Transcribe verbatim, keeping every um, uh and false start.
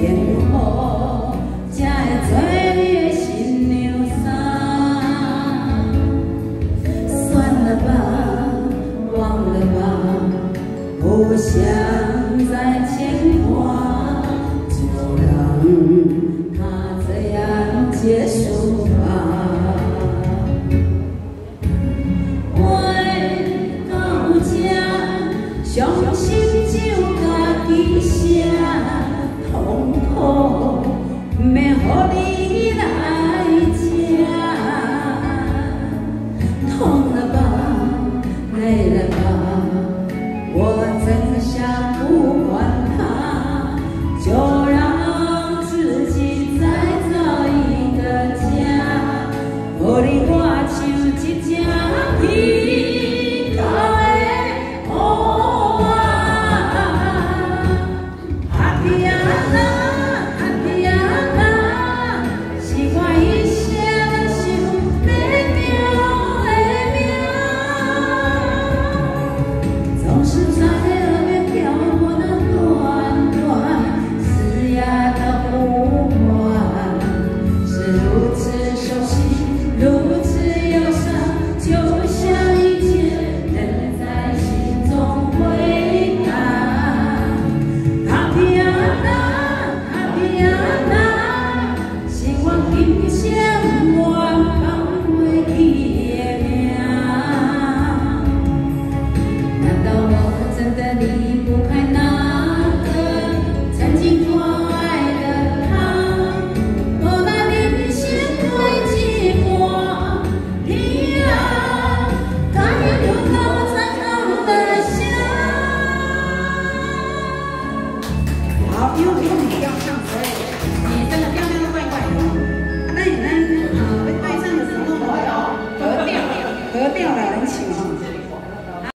变好，才会做你的新娘衫。算了吧，忘了吧，不想再牵挂，就让它这样结束吧。 相信就家己写痛苦，免予你来吃。痛了吧，累了吧，我真想不管它，就让自己再找一个家。予你我像一只皮狗的乌。 总是在耳边飘过那短短嘶哑的呼唤，是如此熟悉，如此忧伤，就像一切仍在心中回荡。阿皮亚娜，阿皮亚娜，希望今天我放袂记的名。 真的离不开那个曾经多爱的他，我那灵心会寂寞，你啊，甘愿留到残酷的家。好，因为我们不要唱，所以你真的调调都怪怪的。那你那呃被对唱的时候，我有格调，格调的很喜欢。